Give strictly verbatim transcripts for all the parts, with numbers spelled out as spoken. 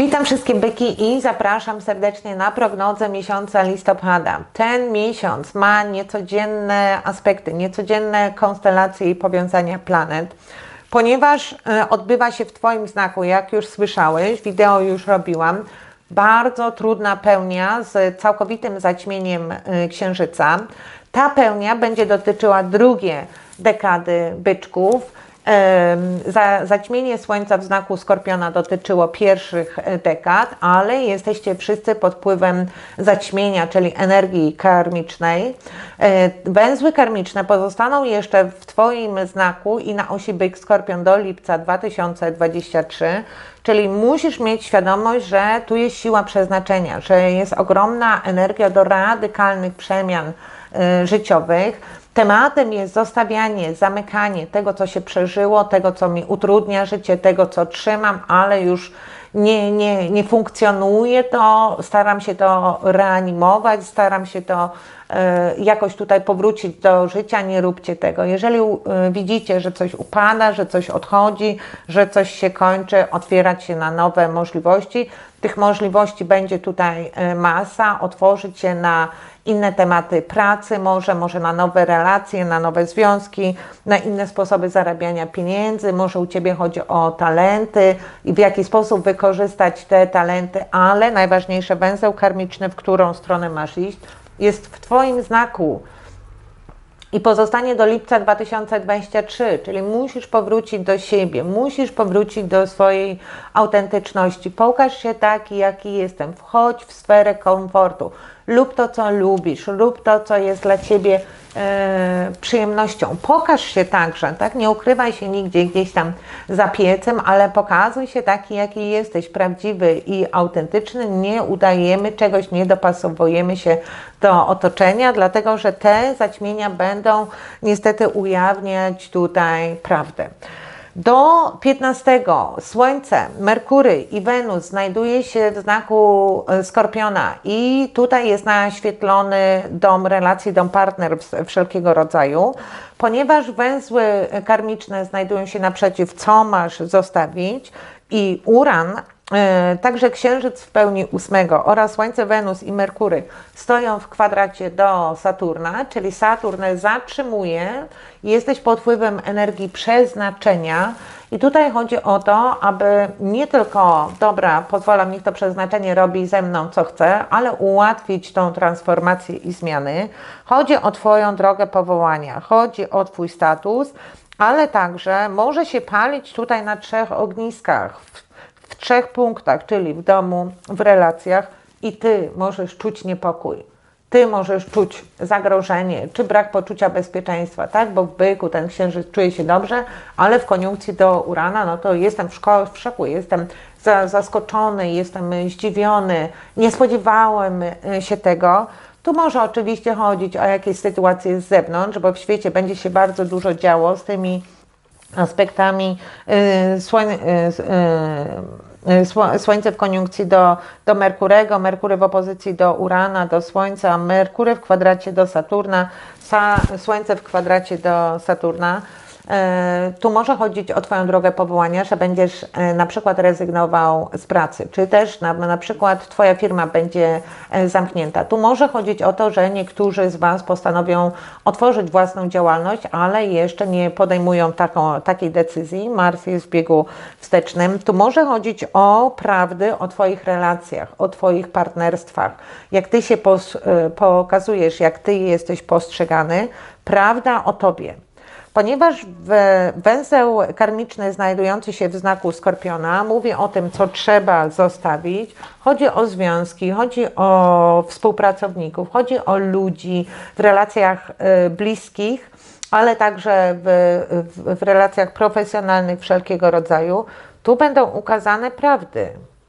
Witam wszystkie byki i zapraszam serdecznie na prognozę miesiąca listopada. Ten miesiąc ma niecodzienne aspekty, niecodzienne konstelacje i powiązania planet, ponieważ odbywa się w Twoim znaku, jak już słyszałeś, wideo już robiłam, bardzo trudna pełnia z całkowitym zaćmieniem Księżyca. Ta pełnia będzie dotyczyła drugiej dekady byczków. Zaćmienie Słońca w znaku Skorpiona dotyczyło pierwszych dekad, ale jesteście wszyscy pod wpływem zaćmienia, czyli energii karmicznej. Węzły karmiczne pozostaną jeszcze w Twoim znaku i na osi Byk-Skorpion do lipca dwa tysiące dwudziestego trzeciego, czyli musisz mieć świadomość, że tu jest siła przeznaczenia, że jest ogromna energia do radykalnych przemian życiowych. Tematem jest zostawianie, zamykanie tego, co się przeżyło, tego, co mi utrudnia życie, tego, co trzymam, ale już nie, nie, nie funkcjonuje to, staram się to reanimować, staram się to e, jakoś tutaj powrócić do życia, nie róbcie tego. Jeżeli e, widzicie, że coś upada, że coś odchodzi, że coś się kończy, otwierać się na nowe możliwości. Tych możliwości będzie tutaj e, masa, otworzyć się na inne tematy pracy, może, może na nowe relacje, na nowe związki, na inne sposoby zarabiania pieniędzy, może u Ciebie chodzi o talenty i w jaki sposób wykorzystać te talenty, ale najważniejsze, węzeł karmiczny, w którą stronę masz iść, jest w Twoim znaku i pozostanie do lipca dwa tysiące dwudziestego trzeciego, czyli musisz powrócić do siebie, musisz powrócić do swojej autentyczności. Pokaż się taki, jaki jestem, wchodź w sferę komfortu, lub to, co lubisz, lub to, co jest dla Ciebie e, przyjemnością. Pokaż się także, tak? Nie ukrywaj się nigdzie gdzieś tam za piecem, ale pokazuj się taki, jaki jesteś, prawdziwy i autentyczny. Nie udajemy czegoś, nie dopasowujemy się do otoczenia, dlatego że te zaćmienia będą niestety ujawniać tutaj prawdę. Do piętnastego Słońce, Merkury i Wenus znajduje się w znaku Skorpiona i tutaj jest naświetlony dom relacji, dom partnerstw wszelkiego rodzaju, ponieważ węzły karmiczne znajdują się naprzeciw, co masz zostawić, i Uran, także Księżyc w pełni ósmego oraz Słońce, Wenus i Merkury stoją w kwadracie do Saturna, czyli Saturn zatrzymuje, jesteś pod wpływem energii przeznaczenia i tutaj chodzi o to, aby nie tylko, dobra, pozwalam, niech to przeznaczenie robi ze mną co chce, ale ułatwić tą transformację i zmiany. Chodzi o Twoją drogę powołania, chodzi o Twój status, ale także może się palić tutaj na trzech ogniskach, w trzech punktach, czyli w domu, w relacjach, i Ty możesz czuć niepokój. Ty możesz czuć zagrożenie, czy brak poczucia bezpieczeństwa, tak? Bo w Byku ten Księżyc czuje się dobrze, ale w koniunkcji do Urana, no to jestem w, szko- w szoku, jestem za, zaskoczony, jestem zdziwiony, nie spodziewałem się tego. Tu może oczywiście chodzić o jakieś sytuacje z zewnątrz, bo w świecie będzie się bardzo dużo działo z tymi aspektami yy, słoń, yy, yy, Słońce w koniunkcji do, do Merkurego, Merkury w opozycji do Urana, do Słońca, Merkury w kwadracie do Saturna, Sa, Słońce w kwadracie do Saturna. Tu może chodzić o Twoją drogę powołania, że będziesz na przykład rezygnował z pracy, czy też na, na przykład Twoja firma będzie zamknięta. Tu może chodzić o to, że niektórzy z Was postanowią otworzyć własną działalność, ale jeszcze nie podejmują taką, takiej decyzji. Mars jest w biegu wstecznym. Tu może chodzić o prawdy, o Twoich relacjach, o Twoich partnerstwach. Jak Ty się pos, pokazujesz, jak Ty jesteś postrzegany, prawda o Tobie. Ponieważ węzeł karmiczny znajdujący się w znaku Skorpiona mówi o tym, co trzeba zostawić, chodzi o związki, chodzi o współpracowników, chodzi o ludzi w relacjach bliskich, ale także w, w, w relacjach profesjonalnych wszelkiego rodzaju. Tu będą ukazane prawdy.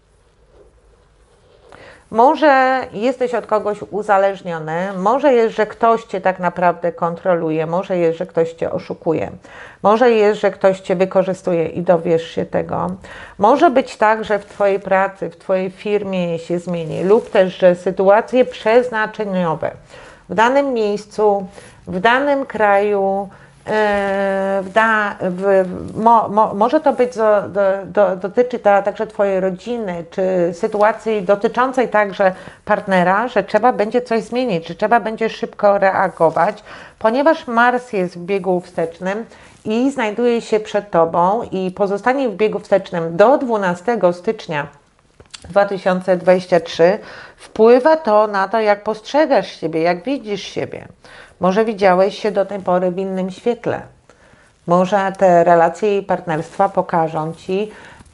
Może jesteś od kogoś uzależniony, może jest, że ktoś Cię tak naprawdę kontroluje, może jest, że ktoś Cię oszukuje, może jest, że ktoś Cię wykorzystuje i dowiesz się tego. Może być tak, że w Twojej pracy, w Twojej firmie się zmieni, lub też, że sytuacje przeznaczeniowe w danym miejscu, w danym kraju, w da, w, mo, mo, może to być, do, do, do, dotyczy to także Twojej rodziny, czy sytuacji dotyczącej także partnera, że trzeba będzie coś zmienić, że trzeba będzie szybko reagować, ponieważ Mars jest w biegu wstecznym i znajduje się przed Tobą i pozostanie w biegu wstecznym do dwunastego stycznia dwa tysiące dwudziestego trzeciego, wpływa to na to, jak postrzegasz siebie, jak widzisz siebie. Może widziałeś się do tej pory w innym świetle. Może te relacje i partnerstwa pokażą Ci,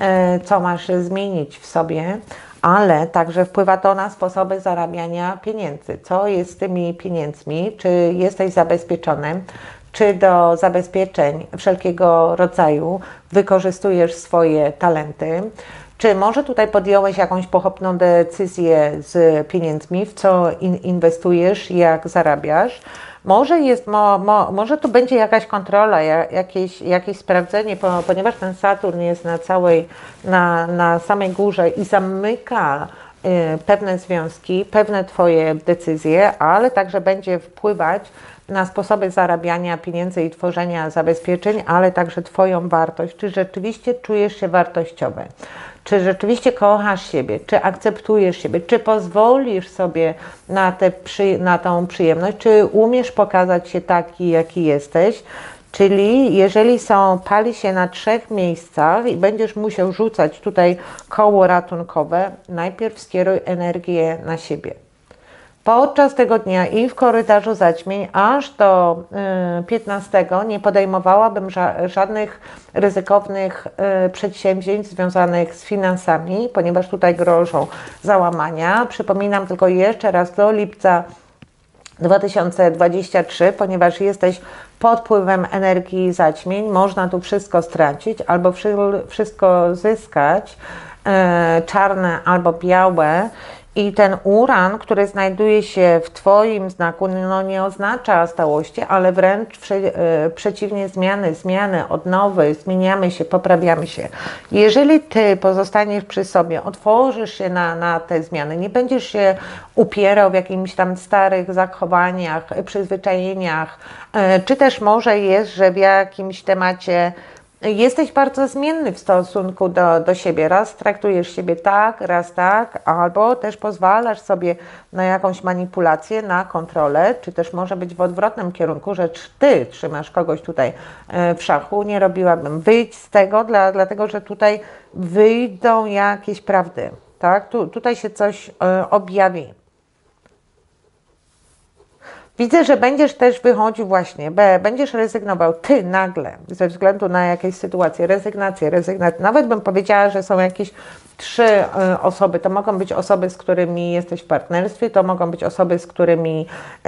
co masz zmienić w sobie, ale także wpływa to na sposoby zarabiania pieniędzy. Co jest z tymi pieniędzmi? Czy jesteś zabezpieczony? Czy do zabezpieczeń wszelkiego rodzaju wykorzystujesz swoje talenty? Czy może tutaj podjąłeś jakąś pochopną decyzję z pieniędzmi, w co in, inwestujesz, jak zarabiasz? Może, jest, mo, mo, może tu będzie jakaś kontrola, jakieś, jakieś sprawdzenie, po, ponieważ ten Saturn jest na całej, na, na samej górze i zamyka y, pewne związki, pewne Twoje decyzje, ale także będzie wpływać na sposoby zarabiania pieniędzy i tworzenia zabezpieczeń, ale także Twoją wartość. Czy rzeczywiście czujesz się wartościowy? Czy rzeczywiście kochasz siebie? Czy akceptujesz siebie? Czy pozwolisz sobie na, te przy, na tą przyjemność? Czy umiesz pokazać się taki, jaki jesteś? Czyli jeżeli są, pali się na trzech miejscach i będziesz musiał rzucać tutaj koło ratunkowe, najpierw skieruj energię na siebie. Podczas tego dnia i w korytarzu zaćmień aż do y, piętnastego nie podejmowałabym ża żadnych ryzykownych y, przedsięwzięć związanych z finansami, ponieważ tutaj grożą załamania. Przypominam tylko jeszcze raz do lipca dwa tysiące dwudziestego trzeciego, ponieważ jesteś pod wpływem energii zaćmień, można tu wszystko stracić albo wszystko zyskać, y, czarne albo białe. I ten uran, który znajduje się w Twoim znaku, no nie oznacza stałości, ale wręcz prze, y, przeciwnie, zmiany, zmiany, odnowy, zmieniamy się, poprawiamy się. Jeżeli Ty pozostaniesz przy sobie, otworzysz się na, na te zmiany, nie będziesz się upierał w jakimś tam starych zachowaniach, przyzwyczajeniach, y, czy też może jest, że w jakimś temacie jesteś bardzo zmienny w stosunku do, do siebie. Raz traktujesz siebie tak, raz tak, albo też pozwalasz sobie na jakąś manipulację, na kontrolę, czy też może być w odwrotnym kierunku, że Ty trzymasz kogoś tutaj w szachu. Nie robiłabym. Wyjdź z tego, dla, dlatego że tutaj wyjdą jakieś prawdy. Tak? Tu, tutaj się coś y, objawi. Widzę, że będziesz też wychodził właśnie, będziesz rezygnował, Ty nagle, ze względu na jakieś sytuacje, rezygnację, rezygnację. Nawet bym powiedziała, że są jakieś trzy y, osoby. To mogą być osoby, z którymi jesteś w partnerstwie, to mogą być osoby, z którymi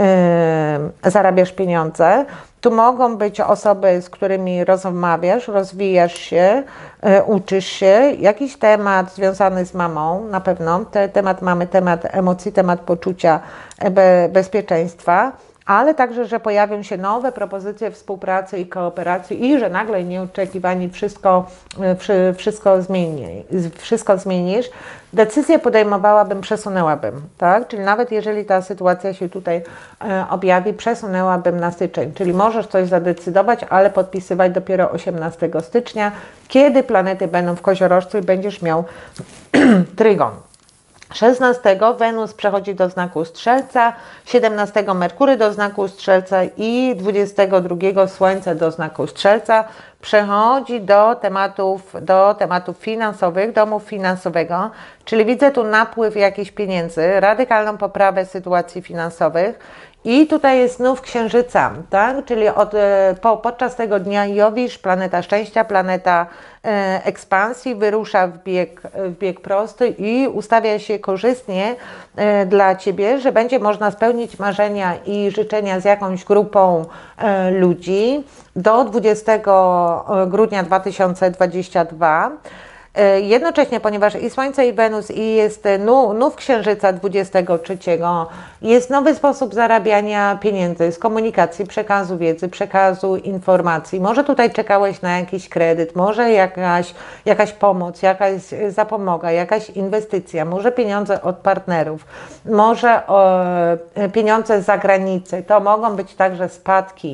y, zarabiasz pieniądze. Tu mogą być osoby, z którymi rozmawiasz, rozwijasz się, y, uczysz się. Jakiś temat związany z mamą, na pewno. Te, temat mamy, temat emocji, temat poczucia be, bezpieczeństwa. Ale także, że pojawią się nowe propozycje współpracy i kooperacji i że nagle nieoczekiwanie wszystko, wszystko, zmieni, wszystko zmienisz. Decyzję podejmowałabym, przesunęłabym, tak? Czyli nawet jeżeli ta sytuacja się tutaj objawi, przesunęłabym na styczeń. Czyli możesz coś zadecydować, ale podpisywać dopiero osiemnastego stycznia, kiedy planety będą w koziorożcu i będziesz miał trygon. szesnastego Wenus przechodzi do znaku Strzelca, siedemnastego Merkury do znaku Strzelca i dwudziestego drugiego Słońce do znaku Strzelca. Przechodzi do tematów, do tematów finansowych, domu finansowego, czyli widzę tu napływ jakichś pieniędzy, radykalną poprawę sytuacji finansowych. I tutaj jest znów Księżyca, tak? Czyli od, po, podczas tego dnia Jowisz, planeta szczęścia, planeta e, ekspansji, wyrusza w bieg, w bieg prosty i ustawia się korzystnie e, dla Ciebie, że będzie można spełnić marzenia i życzenia z jakąś grupą e, ludzi do dwudziestego grudnia dwa tysiące dwudziestego drugiego. Jednocześnie, ponieważ i Słońce, i Wenus, i jest nów Księżyca dwudziestego trzeciego, jest nowy sposób zarabiania pieniędzy z komunikacji, przekazu wiedzy, przekazu informacji. Może tutaj czekałeś na jakiś kredyt, może jakaś, jakaś pomoc, jakaś zapomoga, jakaś inwestycja, może pieniądze od partnerów, może o, pieniądze z zagranicy. To mogą być także spadki.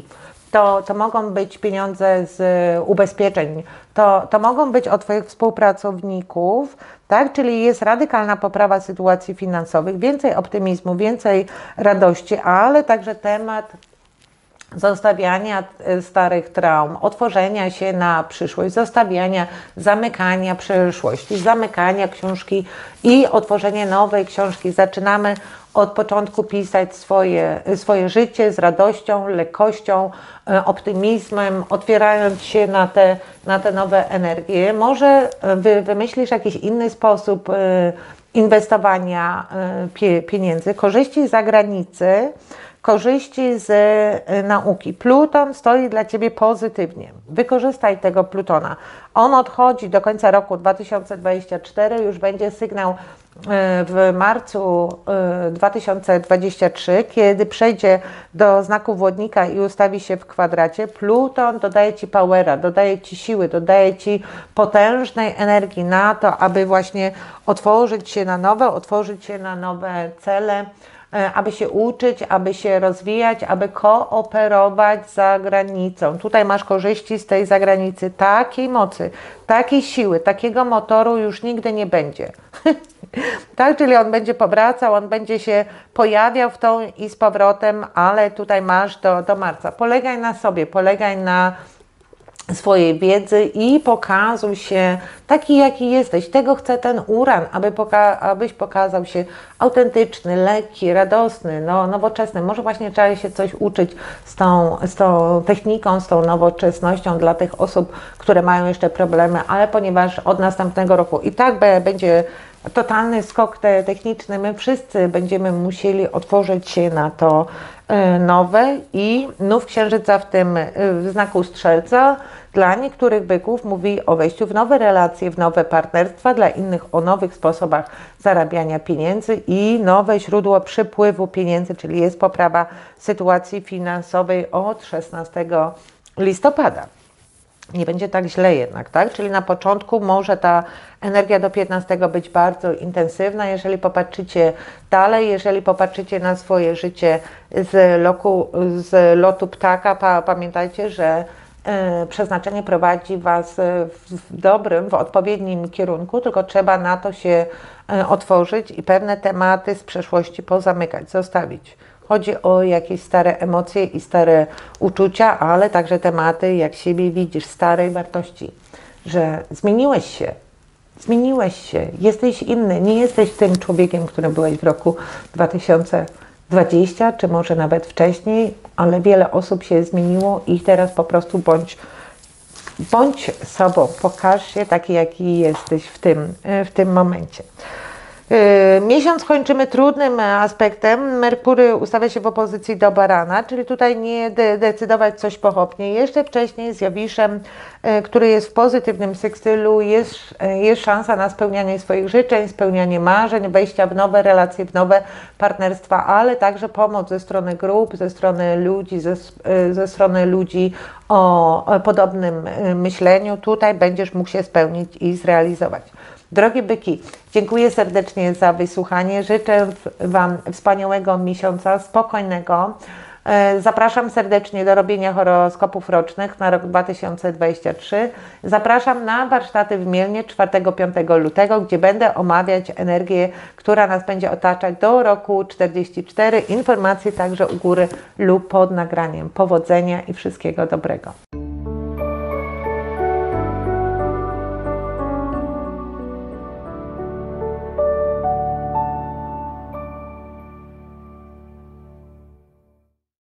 to, to mogą być pieniądze z ubezpieczeń, to, to mogą być od Twoich współpracowników, tak? Czyli jest radykalna poprawa sytuacji finansowych, więcej optymizmu, więcej radości, ale także temat zostawiania starych traum, otworzenia się na przyszłość, zostawiania, zamykania przeszłości, zamykania książki i otworzenie nowej książki. Zaczynamy od początku pisać swoje, swoje życie z radością, lekkością, optymizmem, otwierając się na te, na te nowe energie. Może wy wymyślisz jakiś inny sposób inwestowania pieniędzy, korzyści z zagranicy, korzyści z nauki. Pluton stoi dla Ciebie pozytywnie. Wykorzystaj tego Plutona. On odchodzi do końca roku dwa tysiące dwudziestego czwartego, już będzie sygnał w marcu dwa tysiące dwudziestego trzeciego, kiedy przejdzie do znaku Wodnika i ustawi się w kwadracie. Pluton dodaje Ci powera, dodaje Ci siły, dodaje Ci potężnej energii na to, aby właśnie otworzyć się na nowe, otworzyć się na nowe cele, aby się uczyć, aby się rozwijać, aby kooperować z zagranicą. Tutaj masz korzyści z tej zagranicy, takiej mocy, takiej siły, takiego motoru już nigdy nie będzie. Tak, czyli on będzie powracał, on będzie się pojawiał w tą i z powrotem, ale tutaj masz do, do marca. Polegaj na sobie, polegaj na swojej wiedzy i pokazuj się taki, jaki jesteś. Tego chce ten uran, aby poka abyś pokazał się autentyczny, lekki, radosny, no, nowoczesny. Może właśnie trzeba się coś uczyć z tą, z tą techniką, z tą nowoczesnością dla tych osób, które mają jeszcze problemy, ale ponieważ od następnego roku i tak będzie totalny skok te techniczny, my wszyscy będziemy musieli otworzyć się na to nowe i nów księżyca w tym w znaku Strzelca dla niektórych byków mówi o wejściu w nowe relacje, w nowe partnerstwa, dla innych o nowych sposobach zarabiania pieniędzy i nowe źródło przypływu pieniędzy, czyli jest poprawa sytuacji finansowej od szesnastego listopada. Nie będzie tak źle jednak, tak? Czyli na początku może ta energia do piętnastego być bardzo intensywna. Jeżeli popatrzycie dalej, jeżeli popatrzycie na swoje życie z, loku, z lotu ptaka, pa, pamiętajcie, że y, przeznaczenie prowadzi Was w dobrym, w odpowiednim kierunku, tylko trzeba na to się y, otworzyć i pewne tematy z przeszłości pozamykać, zostawić. Chodzi o jakieś stare emocje i stare uczucia, ale także tematy, jak siebie widzisz, starej wartości, że zmieniłeś się, zmieniłeś się, jesteś inny, nie jesteś tym człowiekiem, którym byłeś w roku dwa tysiące dwudziestym, czy może nawet wcześniej, ale wiele osób się zmieniło i teraz po prostu bądź, bądź sobą, pokaż się taki, jaki jesteś w tym, w tym momencie. Miesiąc kończymy trudnym aspektem. Merkury ustawia się w opozycji do Barana, czyli tutaj nie de decydować coś pochopnie. Jeszcze wcześniej z Jowiszem, który jest w pozytywnym sekstylu, jest, jest szansa na spełnianie swoich życzeń, spełnianie marzeń, wejścia w nowe relacje, w nowe partnerstwa, ale także pomoc ze strony grup, ze strony ludzi, ze, ze strony ludzi o podobnym myśleniu. Tutaj będziesz mógł się spełnić i zrealizować. Drogie byki, dziękuję serdecznie za wysłuchanie. Życzę Wam wspaniałego miesiąca, spokojnego. Zapraszam serdecznie do robienia horoskopów rocznych na rok dwa tysiące dwudziesty trzeci. Zapraszam na warsztaty w Mielnie czwartego do piątego lutego, gdzie będę omawiać energię, która nas będzie otaczać do roku czterdziestego czwartego. Informacje także u góry lub pod nagraniem. Powodzenia i wszystkiego dobrego.